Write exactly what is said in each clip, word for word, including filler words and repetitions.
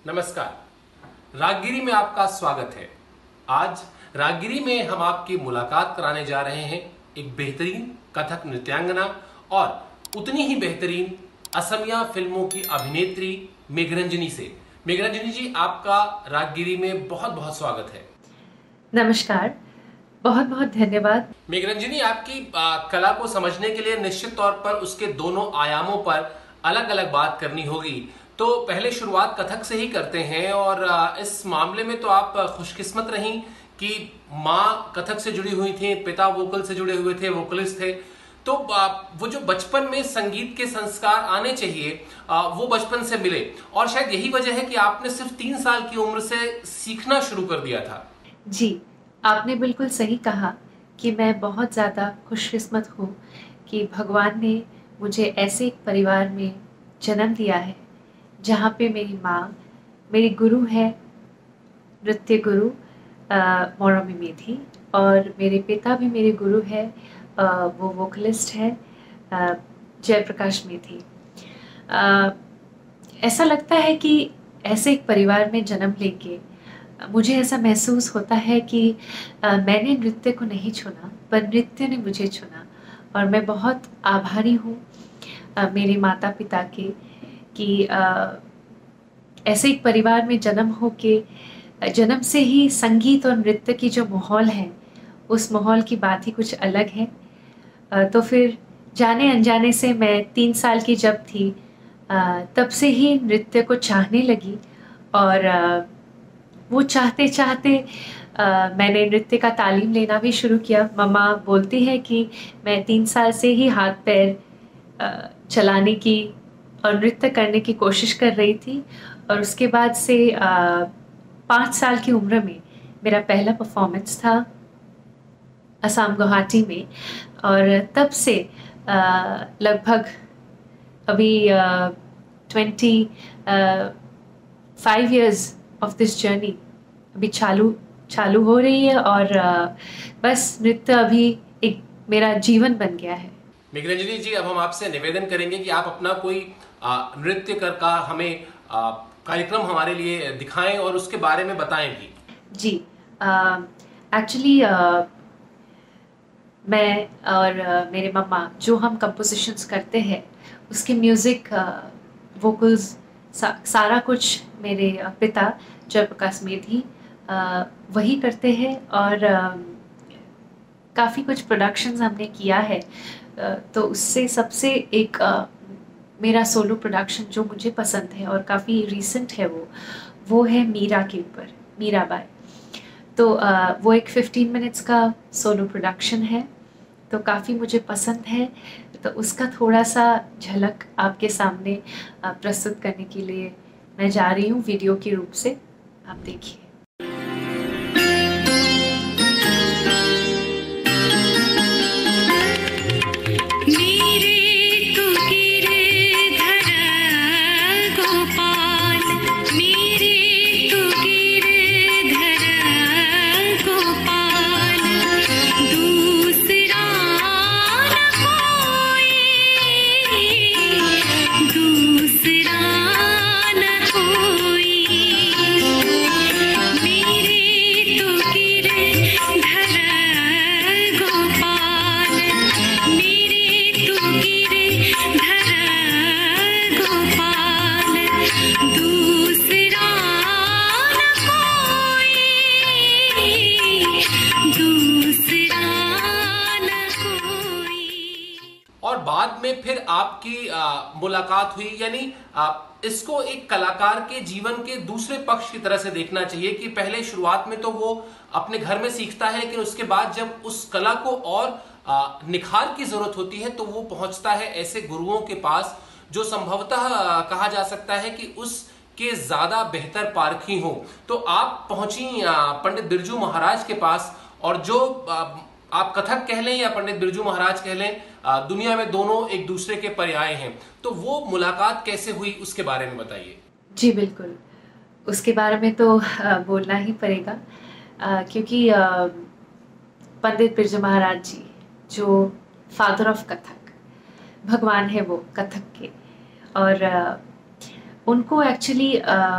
नमस्कार। रागगिरी में आपका स्वागत है। आज रागगिरी में हम आपकी मुलाकात कराने जा रहे हैं एक बेहतरीन कथक नृत्यांगना और उतनी ही बेहतरीन असमिया फिल्मों की अभिनेत्री मेघरंजनी से। मेघरंजनी जी, आपका रागगिरी में बहुत बहुत स्वागत है। नमस्कार, बहुत बहुत धन्यवाद। मेघरंजनी, आपकी आ, कला को समझने के लिए निश्चित तौर पर उसके दोनों आयामों पर अलग अलग बात करनी होगी। तो पहले शुरुआत कथक से ही करते हैं और इस मामले में तो आप खुशकिस्मत रहीं कि माँ कथक से जुड़ी हुई थी, पिता वोकल से जुड़े हुए थे, वोकलिस्ट थे। तो वो जो बचपन में संगीत के संस्कार आने चाहिए वो बचपन से मिले और शायद यही वजह है कि आपने सिर्फ तीन साल की उम्र से सीखना शुरू कर दिया था। जी, आपने बिल्कुल सही कहा कि मैं बहुत ज़्यादा खुशकिस्मत हूँ कि भगवान ने मुझे ऐसे एक परिवार में जन्म दिया है जहाँ पे मेरी माँ मेरी गुरु है, नृत्य गुरु मौरमी मेधी, और मेरे पिता भी मेरे गुरु है, आ, वो वोकलिस्ट है जयप्रकाश मेधी। ऐसा लगता है कि ऐसे एक परिवार में जन्म लेके मुझे ऐसा महसूस होता है कि आ, मैंने नृत्य को नहीं चुना पर नृत्य ने मुझे चुना, और मैं बहुत आभारी हूँ मेरे माता पिता के कि आ, ऐसे एक परिवार में जन्म हो के जन्म से ही संगीत और नृत्य की जो माहौल है उस माहौल की बात ही कुछ अलग है। आ, तो फिर जाने अनजाने से मैं तीन साल की जब थी आ, तब से ही नृत्य को चाहने लगी, और आ, वो चाहते चाहते आ, मैंने नृत्य का तालीम लेना भी शुरू किया। मम्मा बोलती है कि मैं तीन साल से ही हाथ पैर आ, चलाने की और नृत्य करने की कोशिश कर रही थी, और उसके बाद से पाँच साल की उम्र में मेरा पहला परफॉर्मेंस था असम गुवाहाटी में, और तब से लगभग अभी twenty five years of this journey अभी चालू चालू हो रही है, और आ, बस नृत्य अभी एक मेरा जीवन बन गया है। मेघरंजनी जी, अब हम आपसे निवेदन करेंगे कि आप अपना कोई नृत्य कर का हमें कार्यक्रम हमारे लिए दिखाएं और उसके बारे में बताएं भी। जी, एक्चुअली uh, uh, मैं और uh, मेरे मम्मा जो हम कंपोजिशंस करते हैं उसके म्यूज़िक वोकल्स सा, सारा कुछ मेरे पिता जयप्रकाश मेधी uh, वही करते हैं, और uh, काफ़ी कुछ प्रोडक्शंस हमने किया है। uh, तो उससे सबसे एक uh, मेरा सोलो प्रोडक्शन जो मुझे पसंद है और काफ़ी रीसेंट है वो वो है मीरा के ऊपर, मीराबाई। तो आ, वो एक फिफ्टीन मिनट्स का सोलो प्रोडक्शन है, तो काफ़ी मुझे पसंद है। तो उसका थोड़ा सा झलक आपके सामने प्रस्तुत करने के लिए मैं जा रही हूँ वीडियो के रूप से, आप देखिए। में फिर आपकी आ, मुलाकात हुई, यानी आ, इसको एक कलाकार के जीवन के दूसरे पक्ष की तरह से देखना चाहिए कि पहले शुरुआत में तो वो अपने घर में सीखता है, लेकिन उसके बाद जब उस कला को और आ, निखार की जरूरत होती है तो वो पहुंचता है ऐसे गुरुओं के पास जो संभवतः कहा जा सकता है कि उस के ज्यादा बेहतर पारखी हो। तो आप पहुंची पंडित बिरजू महाराज के पास, और जो आ, आप कथक कह लें या पंडित बिरजू महाराज कह लें, दुनिया में दोनों एक दूसरे के पर्याय हैं। तो वो मुलाकात कैसे हुई उसके बारे में बताइए। जी बिल्कुल, उसके बारे में तो बोलना ही पड़ेगा, क्योंकि पंडित बिरजू महाराज जी जो फादर ऑफ कथक, भगवान है वो कथक के, और उनको एक्चुअली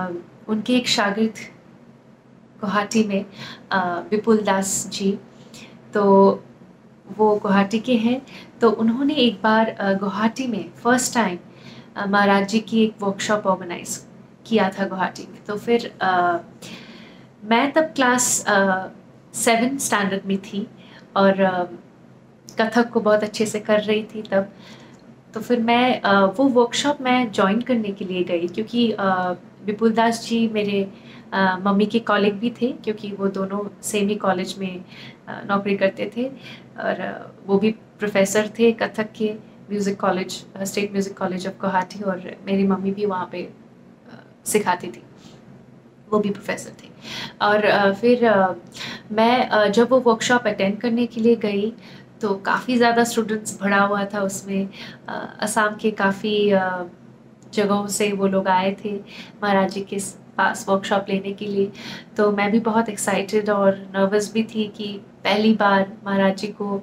उनके एक शागिर्द गुवाहाटी में विपुल दास जी, तो वो गुवाहाटी के हैं। तो उन्होंने एक बार गुवाहाटी में फर्स्ट टाइम महाराज जी की एक वर्कशॉप ऑर्गेनाइज किया था गुवाहाटी में। तो फिर आ, मैं तब क्लास सेवन स्टैंडर्ड में थी और आ, कथक को बहुत अच्छे से कर रही थी तब। तो फिर मैं आ, वो वर्कशॉप मैं ज्वाइन करने के लिए गई, क्योंकि विपुल दास जी मेरे आ, मम्मी के कॉलेग भी थे, क्योंकि वो दोनों सेम ही कॉलेज में आ, नौकरी करते थे और आ, वो भी प्रोफेसर थे कथक के music college, state music college of Guwahati, और मेरी मम्मी भी वहाँ पे आ, सिखाती थी, वो भी प्रोफेसर थे। और आ, फिर आ, मैं आ, जब वो वर्कशॉप अटेंड करने के लिए गई तो काफ़ी ज़्यादा स्टूडेंट्स भरा हुआ था उसमें। असम के काफ़ी जगहों से वो लोग आए थे महाराज जी के पास वर्कशॉप लेने के लिए। तो मैं भी बहुत एक्साइटेड और नर्वस भी थी कि पहली बार महाराज जी को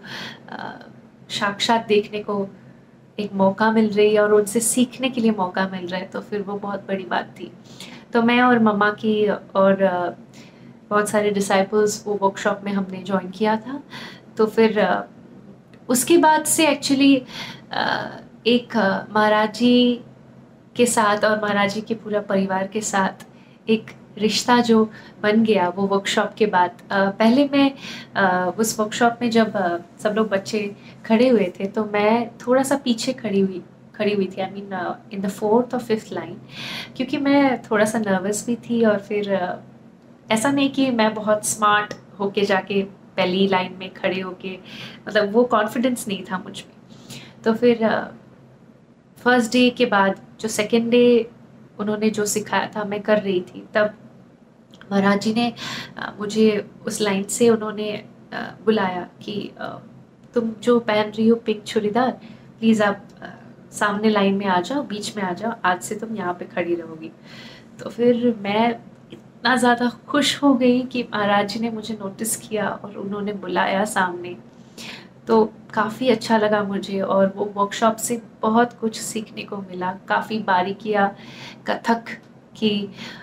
साक्षात देखने को एक मौका मिल रही है और उनसे सीखने के लिए मौका मिल रहा है, तो फिर वो बहुत बड़ी बात थी। तो मैं और मम्मा की और बहुत सारे डिसाइपल्स वो वर्कशॉप में हमने ज्वाइन किया था। तो फिर उसके बाद से एक्चुअली एक महाराज जी के साथ और महाराज जी के पूरा परिवार के साथ एक रिश्ता जो बन गया वो वर्कशॉप के बाद। पहले मैं उस वर्कशॉप में जब सब लोग बच्चे खड़े हुए थे तो मैं थोड़ा सा पीछे खड़ी हुई खड़ी हुई थी, I mean in the fourth और फिफ्थ लाइन, क्योंकि मैं थोड़ा सा नर्वस भी थी। और फिर uh, ऐसा नहीं कि मैं बहुत स्मार्ट होके जाके पहली लाइन में खड़े होके, मतलब वो कॉन्फिडेंस नहीं था मुझ में। तो फिर फर्स्ट uh, डे के बाद जो सेकेंड डे उन्होंने जो सिखाया था मैं कर रही थी, तब महाराज जी ने uh, मुझे उस लाइन से उन्होंने uh, बुलाया कि uh, तुम जो पहन रही हो पिंक चूड़ीदार, प्लीज़ आप uh, सामने लाइन में आ जाओ, बीच में आ जाओ, आज से तुम यहाँ पे खड़ी रहोगी। तो फिर मैं इतना ज़्यादा खुश हो गई कि महाराज जी ने मुझे नोटिस किया और उन्होंने बुलाया सामने। तो काफ़ी अच्छा लगा मुझे और वो वर्कशॉप से बहुत कुछ सीखने को मिला। काफ़ी बारीकियाँ, कथक की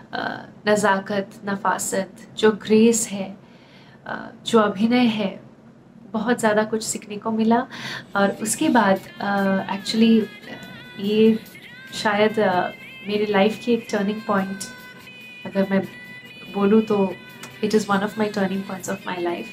नज़ाकत, नफासत, जो ग्रेस है, जो अभिनय है, बहुत ज़्यादा कुछ सीखने को मिला। और उसके बाद एक्चुअली uh, ये शायद uh, मेरी लाइफ की एक टर्निंग पॉइंट अगर मैं बोलूँ तो it is one of my turning points of my life.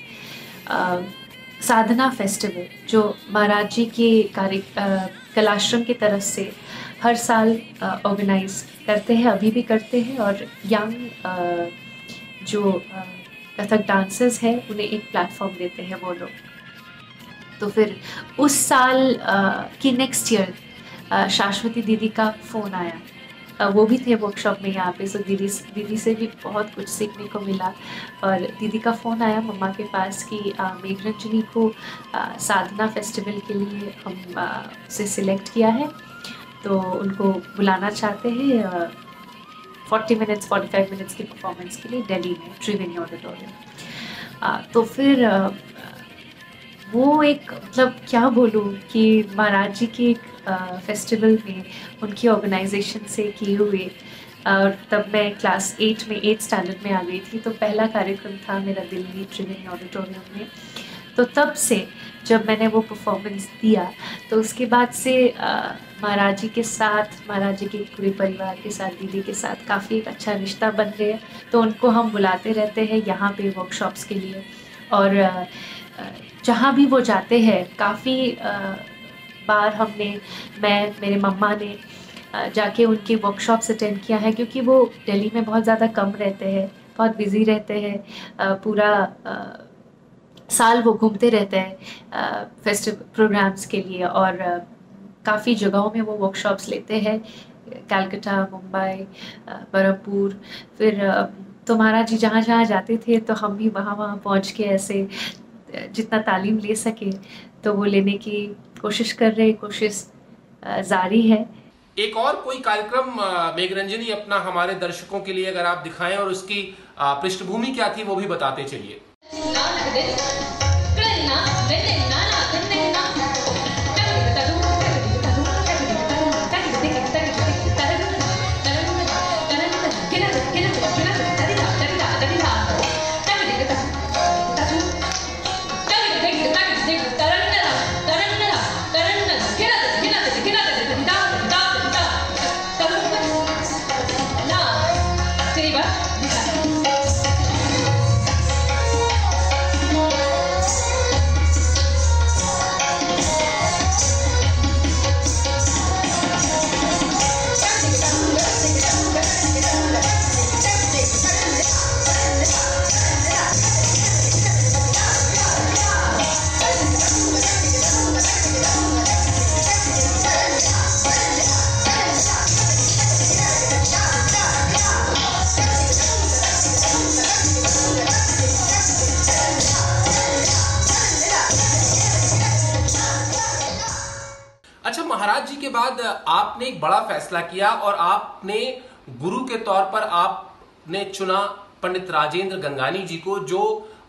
Sadhana festival जो महाराज जी के कार्य uh, कलाश्रम की तरफ से हर साल ऑर्गेनाइज uh, करते हैं, अभी भी करते हैं, और यंग uh, जो uh, कथक डांसर्स हैं उन्हें एक प्लेटफॉर्म देते हैं वो लोग। तो फिर उस साल आ, की नेक्स्ट ईयर शाश्वती दीदी का फ़ोन आया, आ, वो भी थे वर्कशॉप में यहाँ पे। सो दीदी दीदी से भी बहुत कुछ सीखने को मिला। और दीदी का फ़ोन आया मम्मा के पास कि मेघरंजनी को आ, साधना फेस्टिवल के लिए हम आ, उसे सिलेक्ट किया है, तो उनको बुलाना चाहते हैं forty minutes forty five minutes की परफॉर्मेंस के लिए दिल्ली में त्रिवेणी ऑडिटोरियम। तो फिर आ, वो एक, मतलब क्या बोलूँ कि महाराज जी के एक फेस्टिवल में उनकी ऑर्गेनाइजेशन से किए हुए, और तब मैं क्लास एट में एट स्टैंडर्ड में आ गई थी। तो पहला कार्यक्रम था मेरा दिल्ली त्रिवेणी ऑडिटोरियम में। तो तब से जब मैंने वो परफॉर्मेंस दिया तो उसके बाद से महाराज जी के साथ, महाराज जी के पूरे परिवार के साथ, दीदी के साथ काफ़ी एक अच्छा रिश्ता बन गया। तो उनको हम बुलाते रहते हैं यहाँ पे वर्कशॉप्स के लिए, और आ, जहाँ भी वो जाते हैं काफ़ी बार हमने, मैं, मेरे मम्मा ने जाके उनकी वर्कशॉप्स अटेंड किया है, क्योंकि वो दिल्ली में बहुत ज़्यादा कम रहते हैं, बहुत बिज़ी रहते हैं। पूरा साल वो घूमते रहते हैं फेस्टिवल प्रोग्राम्स के लिए, और काफ़ी जगहों में वो वर्कशॉप्स लेते हैं, कलकत्ता, मुंबई, बरहमपुर। फिर तो महाराज जी जहाँ जहाँ जाते थे तो हम भी वहाँ वहाँ पहुँच के ऐसे जितना तालीम ले सके तो वो लेने की कोशिश कर रहे, कोशिश जारी है। एक और कोई कार्यक्रम मेघरंजनी अपना हमारे दर्शकों के लिए अगर आप दिखाएं और उसकी पृष्ठभूमि क्या थी वो भी बताते चलिए। Ready ba? अच्छा, महाराज जी के बाद आपने एक बड़ा फैसला किया और आपने गुरु के तौर पर आपने चुना पंडित राजेंद्र गंगानी जी को, जो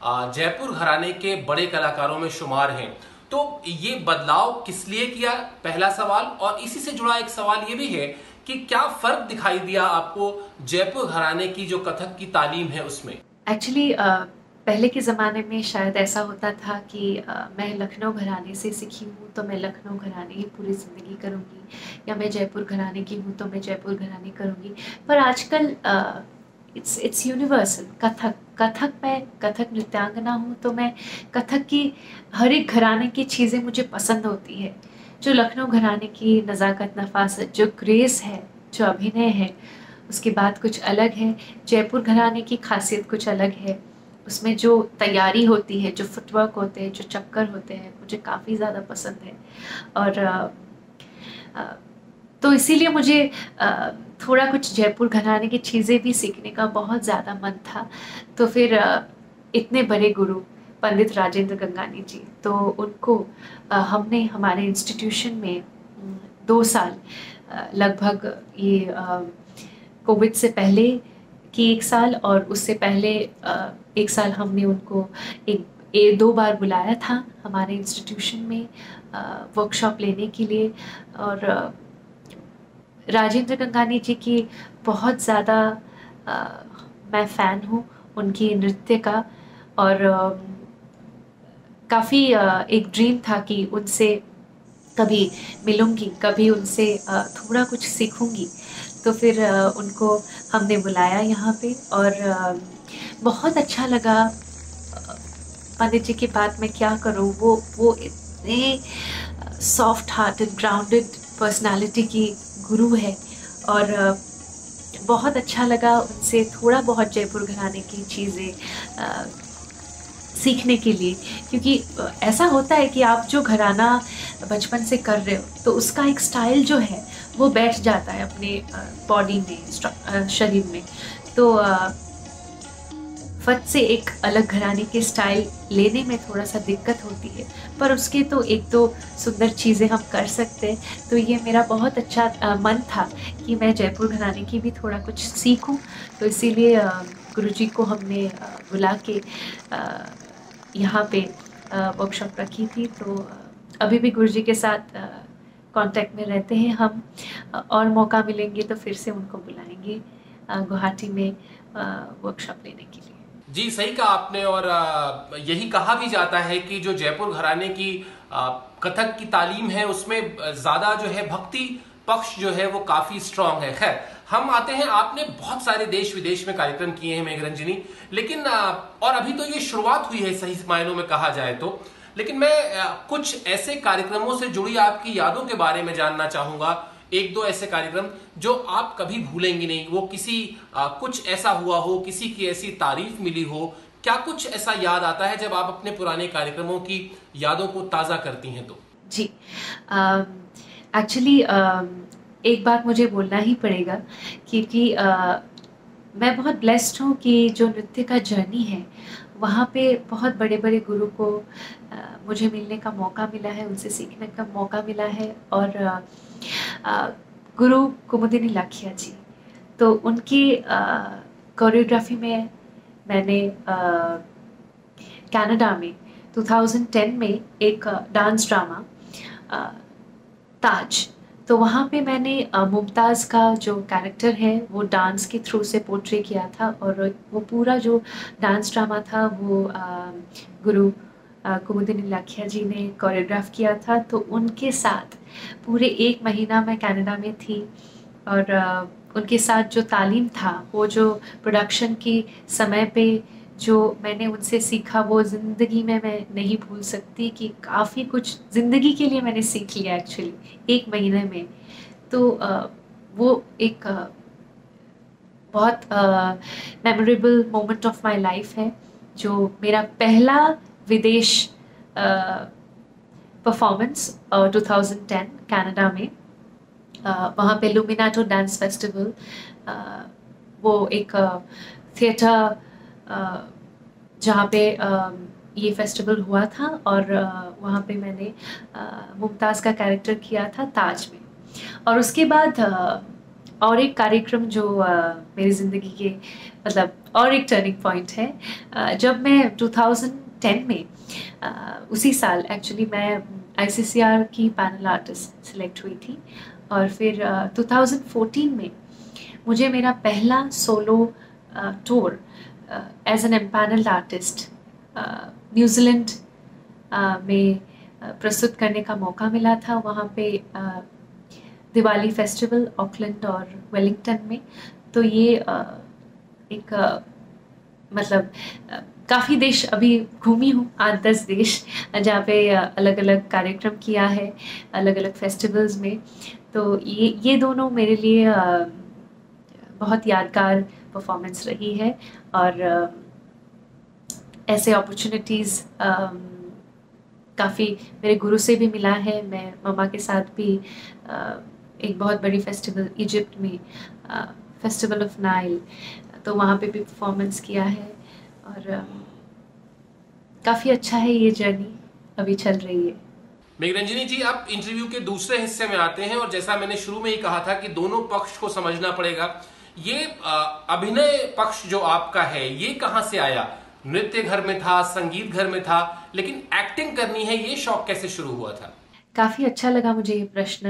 जयपुर घराने के बड़े कलाकारों में शुमार हैं। तो ये बदलाव किस लिए किया, पहला सवाल। और इसी से जुड़ा एक सवाल ये भी है कि क्या फर्क दिखाई दिया आपको जयपुर घराने की जो कथक की तालीम है उसमें? एक्चुअली पहले के ज़माने में शायद ऐसा होता था कि आ, मैं लखनऊ घराने से सीखी हूँ तो मैं लखनऊ घराने ही पूरी ज़िंदगी करूँगी, या मैं जयपुर घराने की हूँ तो मैं जयपुर घराने करूँगी। पर आजकल it's it's universal. Kathak Kathak मैं कथक नृत्यांगना हूँ तो मैं कथक की हर एक घराने की चीज़ें मुझे पसंद होती है। जो लखनऊ घराने की नज़ाकत, नफासत, जो ग्रेस है, जो अभिनय है, उसकी बात कुछ अलग है। जयपुर घराने की खासियत कुछ अलग है। उसमें जो तैयारी होती है, जो फुटवर्क होते हैं, जो चक्कर होते हैं, मुझे काफ़ी ज़्यादा पसंद है। और आ, आ, तो इसीलिए मुझे आ, थोड़ा कुछ जयपुर घराने की चीज़ें भी सीखने का बहुत ज़्यादा मन था। तो फिर आ, इतने बड़े गुरु पंडित राजेंद्र गंगानी जी, तो उनको आ, हमने हमारे इंस्टीट्यूशन में दो साल लगभग, ये कोविड से पहले की एक साल और उससे पहले एक साल हमने उनको एक, एक दो बार बुलाया था हमारे इंस्टीट्यूशन में वर्कशॉप लेने के लिए। और राजेंद्र गंगानी जी की बहुत ज़्यादा मैं फ़ैन हूँ उनकी नृत्य का। और काफ़ी एक ड्रीम था कि उनसे कभी मिलूँगी, कभी उनसे थोड़ा कुछ सीखूँगी। तो फिर उनको हमने बुलाया यहाँ पे और बहुत अच्छा लगा। पंडित जी की बात मैं क्या करूँ, वो वो इतने सॉफ्ट हार्टेड, ग्राउंडेड पर्सनालिटी की गुरु है। और बहुत अच्छा लगा उनसे थोड़ा बहुत जयपुर घराने की चीज़ें सीखने के लिए, क्योंकि ऐसा होता है कि आप जो घराना बचपन से कर रहे हो तो उसका एक स्टाइल जो है वो बैठ जाता है अपने बॉडी में, शरीर में। तो फट से एक अलग घराने के स्टाइल लेने में थोड़ा सा दिक्कत होती है, पर उसके तो एक दो सुंदर चीज़ें हम कर सकते हैं। तो ये मेरा बहुत अच्छा आ, मन था कि मैं जयपुर घराने की भी थोड़ा कुछ सीखूं। तो इसीलिए गुरुजी को हमने आ, बुला के यहाँ पे वर्कशॉप रखी थी। तो अभी भी गुरुजी के साथ कांटेक्ट में रहते हैं हम, और मौका मिलेंगे तो फिर से उनको बुलाएंगे गुवाहाटी में वर्कशॉप लेने के लिए। जी, सही कहा आपने। और यही कहा भी जाता है कि जो जयपुर घराने की कथक की तालीम है उसमें ज़्यादा जो है भक्ति पक्ष जो है वो काफ़ी स्ट्रांग है। खैर, हम आते हैं, आपने बहुत सारे देश विदेश में कार्यक्रम किए हैं मेघरंजनी, लेकिन और अभी तो ये शुरुआत हुई है सही मायनों में कहा जाए तो। लेकिन मैं कुछ ऐसे कार्यक्रमों से जुड़ी आपकी यादों के बारे में जानना चाहूंगा। एक दो ऐसे कार्यक्रम जो आप कभी भूलेंगे नहीं, वो किसी आ, कुछ ऐसा हुआ हो, किसी की ऐसी तारीफ मिली हो, क्या कुछ ऐसा याद आता है जब आप अपने पुराने कार्यक्रमों की यादों को ताज़ा करती हैं तो? जी, एक्चुअली एक बात मुझे बोलना ही पड़ेगा, क्योंकि मैं बहुत ब्लेस्ड हूँ कि जो नृत्य का जर्नी है वहाँ पे बहुत बड़े बड़े गुरु को आ, मुझे मिलने का मौका मिला है, उनसे सीखने का मौका मिला है। और आ, आ, गुरु कुमुदिनी लाखिया जी, तो उनकी कोरियोग्राफी में मैंने कनाडा में दो हज़ार दस में एक डांस ड्रामा ताज, तो वहाँ पे मैंने मुमताज़ का जो कैरेक्टर है वो डांस के थ्रू से पोर्ट्रे किया था। और वो पूरा जो डांस ड्रामा था वो आ, गुरु कुमुदिनी लाखिया जी ने कोरियोग्राफ किया था। तो उनके साथ पूरे एक महीना मैं कनाडा में थी और आ, उनके साथ जो तालीम था, वो जो प्रोडक्शन की समय पे जो मैंने उनसे सीखा, वो ज़िंदगी में मैं नहीं भूल सकती। कि काफ़ी कुछ ज़िंदगी के लिए मैंने सीख लिया एक्चुअली एक महीने में। तो अ, वो एक अ, बहुत memorable moment of my life है, जो मेरा पहला विदेश performance two thousand ten Canada में। uh, वहाँ पे लुमिनाटो डांस फेस्टिवल, वो एक थिएटर uh, जहाँ पे uh, ये फेस्टिवल हुआ था, और uh, वहाँ पे मैंने uh, मुमताज़ का कैरेक्टर किया था ताज में। और उसके बाद uh, और एक कार्यक्रम जो uh, मेरी ज़िंदगी के मतलब और एक टर्निंग पॉइंट है, uh, जब मैं टू थाउजेंड टेन में uh, उसी साल एक्चुअली मैं आई सी सी आर की पैनल आर्टिस्ट सिलेक्ट हुई थी। और फिर uh, टू थाउजेंड फोर्टीन में मुझे मेरा पहला solo tour as an empanelled artist New Zealand में uh, प्रस्तुत करने का मौका मिला था। वहाँ पे uh, दिवाली फेस्टिवल ऑकलैंड और वेलिंगटन में। तो ये uh, एक uh, मतलब uh, काफ़ी देश अभी घूमी हूँ, आठ दस देश जहाँ पे अलग अलग कार्यक्रम किया है अलग अलग फेस्टिवल्स में। तो ये ये दोनों मेरे लिए uh, बहुत यादगार परफॉर्मेंस रही है। और uh, ऐसे अपॉर्चुनिटीज़ काफ़ी मेरे गुरु से भी मिला है। मैं मम्मा के साथ भी uh, एक बहुत बड़ी फेस्टिवल इजिप्ट में, फेस्टिवल ऑफ नाइल, तो वहाँ पे भी परफॉर्मेंस किया है। और uh, काफ़ी अच्छा है, ये जर्नी अभी चल रही है। मेघरंजनी जी, आप इंटरव्यू के दूसरे हिस्से में आते हैं, और जैसा मैंने शुरू में ही कहा था कि दोनों पक्ष को समझना पड़ेगा। ये अभिनय पक्ष जो आपका है, ये कहाँ से आया? नृत्य घर में था, संगीत घर में था, लेकिन एक्टिंग करनी है, ये शौक कैसे शुरू हुआ था? काफ़ी अच्छा लगा मुझे ये प्रश्न।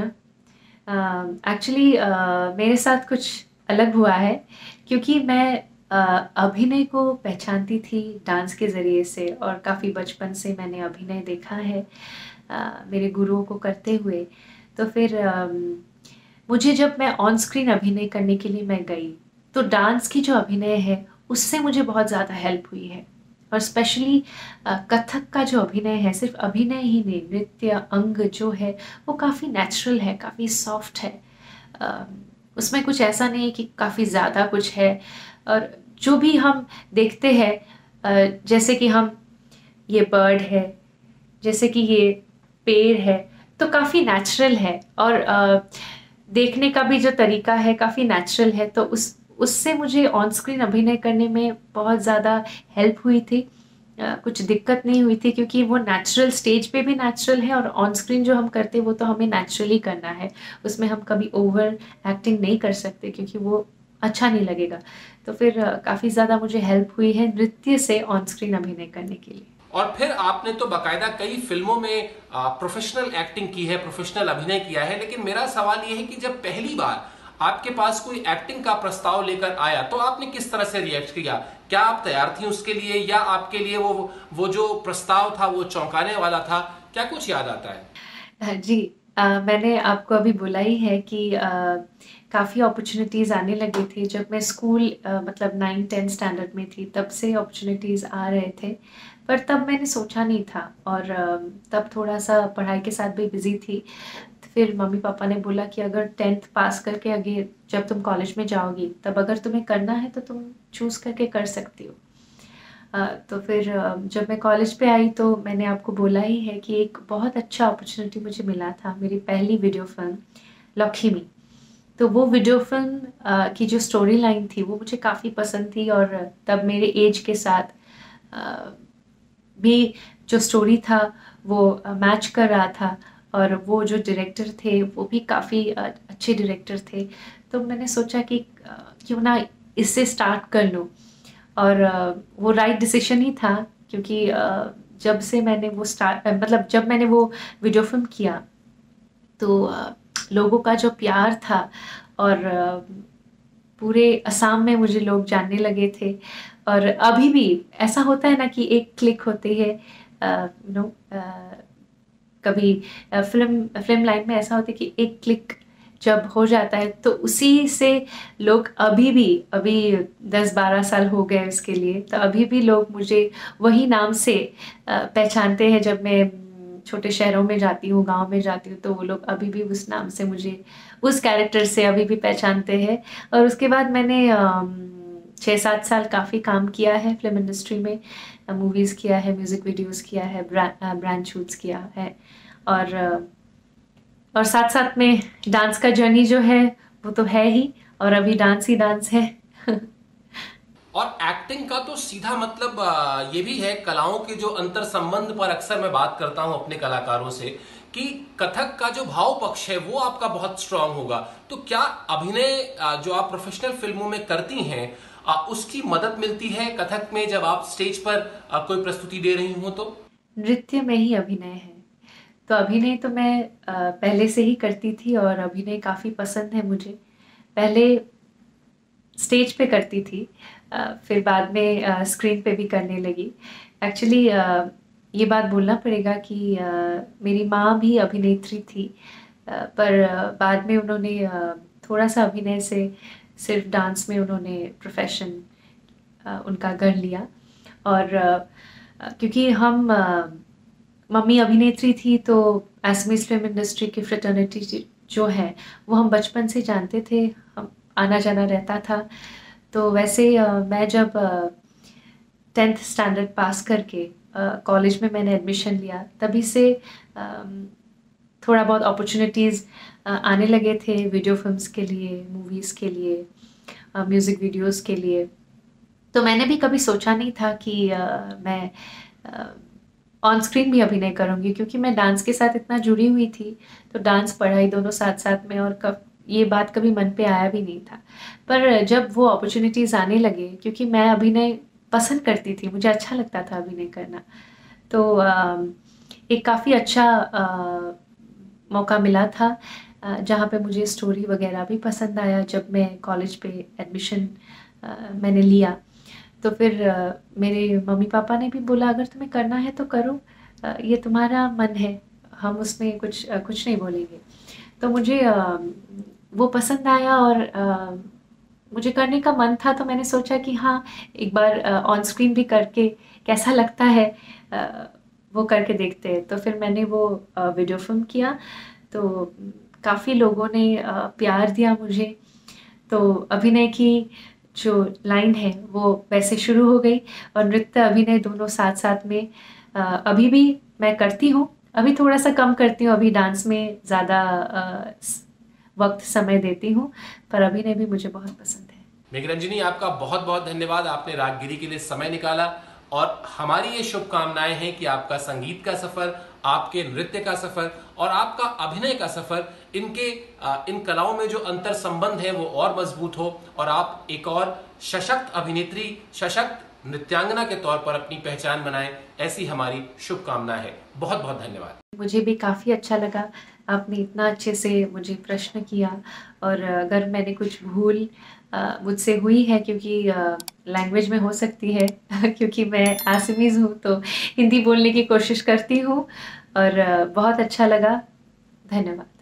एक्चुअली uh, uh, मेरे साथ कुछ अलग हुआ है, क्योंकि मैं uh, अभिनय को पहचानती थी डांस के ज़रिए से, और काफ़ी बचपन से मैंने अभिनय देखा है uh, मेरे गुरुओं को करते हुए। तो फिर uh, मुझे जब मैं ऑन स्क्रीन अभिनय करने के लिए मैं गई, तो डांस की जो अभिनय है उससे मुझे बहुत ज़्यादा हेल्प हुई है। और स्पेशली कथक का जो अभिनय है, सिर्फ अभिनय ही नहीं, नृत्य अंग जो है वो काफ़ी नेचुरल है, काफ़ी सॉफ्ट है। uh, उसमें कुछ ऐसा नहीं है कि काफ़ी ज़्यादा कुछ है। और जो भी हम देखते हैं, uh, जैसे कि हम ये बर्ड है, जैसे कि ये पेड़ है, तो काफ़ी नेचुरल है। और uh, देखने का भी जो तरीका है काफ़ी नेचुरल है। तो उस उससे मुझे ऑन स्क्रीन अभिनय करने में बहुत ज़्यादा हेल्प हुई थी। uh, कुछ दिक्कत नहीं हुई थी, क्योंकि वो नेचुरल, स्टेज पे भी नेचुरल है, और ऑन स्क्रीन जो हम करते हैं वो तो हमें नेचुरली करना है। उसमें हम कभी ओवर एक्टिंग नहीं कर सकते, क्योंकि वो अच्छा नहीं लगेगा। तो फिर uh, काफ़ी ज़्यादा मुझे हेल्प हुई है नृत्य से ऑन स्क्रीन अभिनय करने के लिए। और फिर आपने तो बाकायदा कई फिल्मों में प्रोफेशनल एक्टिंग की है, प्रोफेशनल अभिनय किया है, लेकिन मेरा सवाल यह है कि जब पहली बार आपके पास कोई एक्टिंग का प्रस्ताव लेकर आया, तो आपने किस तरह से रिएक्ट किया? क्या आप तैयार थी उसके लिए, या आपके लिए वो वो जो प्रस्ताव था वो चौंकाने वाला था? क्या कुछ याद आता है? जी, आ, मैंने आपको अभी बोला ही है कि काफ़ी अपॉर्चुनिटीज़ आने लगे थे। जब मैं स्कूल आ, मतलब नाइन टेंथ स्टैंडर्ड में थी, तब से अपॉर्चुनिटीज़ आ रहे थे, पर तब मैंने सोचा नहीं था। और आ, तब थोड़ा सा पढ़ाई के साथ भी बिजी थी। फिर मम्मी पापा ने बोला कि अगर टेंथ पास करके आगे जब तुम कॉलेज में जाओगी, तब अगर तुम्हें करना है तो तुम चूज़ करके कर सकती हो। Uh, तो फिर uh, जब मैं कॉलेज पे आई, तो मैंने आपको बोला ही है कि एक बहुत अच्छा अपॉर्चुनिटी मुझे मिला था, मेरी पहली वीडियो फिल्म लक्ष्मी। तो वो वीडियो फिल्म uh, की जो स्टोरी लाइन थी वो मुझे काफ़ी पसंद थी, और तब मेरे एज के साथ uh, भी जो स्टोरी था वो मैच uh, कर रहा था। और वो जो डायरेक्टर थे वो भी काफ़ी uh, अच्छे डायरेक्टर थे। तो मैंने सोचा कि uh, क्यों ना इससे स्टार्ट कर लूँ। और uh, वो राइट डिसीजन ही था, क्योंकि uh, जब से मैंने वो स्टार्ट मतलब जब मैंने वो वीडियो फिल्म किया, तो uh, लोगों का जो प्यार था, और uh, पूरे असम में मुझे लोग जानने लगे थे। और अभी भी ऐसा होता है ना कि एक क्लिक होती है, यू नो, कभी फिल्म फिल्म लाइन में ऐसा होता है कि एक क्लिक जब हो जाता है तो उसी से लोग अभी भी, अभी दस बारह साल हो गए उसके लिए, तो अभी भी लोग मुझे वही नाम से अ, पहचानते हैं। जब मैं अम, छोटे शहरों में जाती हूँ, गांव में जाती हूँ, तो वो लोग अभी भी उस नाम से मुझे, उस कैरेक्टर से अभी भी पहचानते हैं। और उसके बाद मैंने अम, छः सात साल काफ़ी काम किया है फिल्म इंडस्ट्री में, मूवीज़ किया है, म्यूज़िक वीडियोस किया है, ब्रांड ब्रांड शूट्स किया है। और अ, और साथ साथ में डांस का जर्नी जो है वो तो है ही, और अभी डांस ही डांस है। और एक्टिंग का तो सीधा मतलब आ, ये भी है, कलाओं के जो अंतर संबंध पर अक्सर मैं बात करता हूं अपने कलाकारों से, कि कथक का जो भाव पक्ष है वो आपका बहुत स्ट्रांग होगा। तो क्या अभिनय आ, जो आप प्रोफेशनल फिल्मों में करती हैं, आ, उसकी मदद मिलती है कथक में जब आप स्टेज पर आ, कोई प्रस्तुति दे रही हो तो? नृत्य में ही अभिनय है, तो अभिनय तो मैं अ, पहले से ही करती थी, और अभिनय काफ़ी पसंद है मुझे। पहले स्टेज पे करती थी, अ, फिर बाद में अ, स्क्रीन पे भी करने लगी। एक्चुअली ये बात बोलना पड़ेगा कि अ, मेरी माँ भी अभिनेत्री थी, अ, पर अ, बाद में उन्होंने अ, थोड़ा सा अभिनय से सिर्फ डांस में उन्होंने प्रोफेशन उनका कर लिया। और अ, क्योंकि हम अ, मम्मी अभिनेत्री थी, तो एसएमएस फिल्म इंडस्ट्री की फ्रेटर्निटी जो है वो हम बचपन से जानते थे, हम आना जाना रहता था। तो वैसे अ, मैं जब टेंथ स्टैंडर्ड पास करके कॉलेज में मैंने एडमिशन लिया, तभी से अम, थोड़ा बहुत अपॉर्चुनिटीज़ आने लगे थे वीडियो फिल्म्स के लिए, मूवीज़ के लिए, म्यूज़िक वीडियोस के लिए। तो मैंने भी कभी सोचा नहीं था कि अ, मैं ऑन स्क्रीन भी अभिनय करूँगी, क्योंकि मैं डांस के साथ इतना जुड़ी हुई थी, तो डांस पढ़ाई दोनों साथ साथ में, और कब ये बात कभी मन पे आया भी नहीं था। पर जब वो अपॉर्चुनिटीज़ आने लगे, क्योंकि मैं अभिनय पसंद करती थी, मुझे अच्छा लगता था अभिनय करना, तो अ, एक काफ़ी अच्छा अ, मौका मिला था, अ, जहाँ पे मुझे स्टोरी वगैरह भी पसंद आया। जब मैं कॉलेज पे एडमिशन मैंने लिया, तो फिर अ, मेरे मम्मी पापा ने भी बोला अगर तुम्हें करना है तो करो, अ, ये तुम्हारा मन है, हम उसमें कुछ अ, कुछ नहीं बोलेंगे। तो मुझे अ, वो पसंद आया, और अ, मुझे करने का मन था, तो मैंने सोचा कि हाँ, एक बार ऑन स्क्रीन भी करके कैसा लगता है, अ, वो करके देखते हैं। तो फिर मैंने वो अ, वीडियो फिल्म किया, तो काफ़ी लोगों ने अ, प्यार दिया मुझे। तो अभिनय की जो लाइन है वो वैसे शुरू हो गई, और नृत्य अभिनय दोनों साथ साथ में अ, अभी भी मैं करती हूँ। अभी थोड़ा सा कम करती हूँ, अभी डांस में ज़्यादा अ, स- वक्त समय देती हूँ, पर अभिनय भी मुझे बहुत पसंद है। मेघरंजनी, आपका बहुत बहुत धन्यवाद, आपने रागगिरी के लिए समय निकाला। और हमारी ये शुभकामनाएं हैं कि आपका संगीत का सफर, आपके नृत्य का सफर और आपका अभिनय का सफर, इनके आ, इन कलाओं में जो अंतर संबंध है वो और मजबूत हो, और आप एक और सशक्त अभिनेत्री, सशक्त नृत्यांगना के तौर पर अपनी पहचान बनाएं, ऐसी हमारी शुभकामना है। बहुत बहुत धन्यवाद। मुझे भी काफ़ी अच्छा लगा, आपने इतना अच्छे से मुझे प्रश्न किया। और अगर मैंने कुछ भूल अ, मुझसे हुई है, क्योंकि लैंग्वेज में हो सकती है क्योंकि मैं आसामीज़ हूँ, तो हिंदी बोलने की कोशिश करती हूँ। और अ, बहुत अच्छा लगा। धन्यवाद।